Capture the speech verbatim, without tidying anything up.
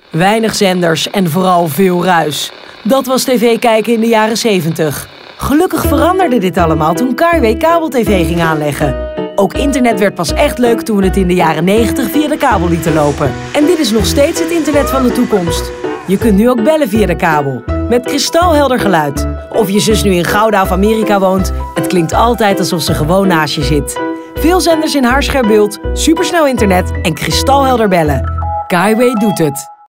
Weinig zenders en vooral veel ruis. Dat was tv kijken in de jaren zeventig. Gelukkig veranderde dit allemaal toen K I W kabel-tv ging aanleggen. Ook internet werd pas echt leuk toen we het in de jaren negentig via de kabel lieten lopen. En dit is nog steeds het internet van de toekomst. Je kunt nu ook bellen via de kabel, met kristalhelder geluid. Of je zus nu in Gouda of Amerika woont, het klinkt altijd alsof ze gewoon naast je zit. Veel zenders in haarscherp beeld, supersnel internet en kristalhelder bellen. K I W doet het.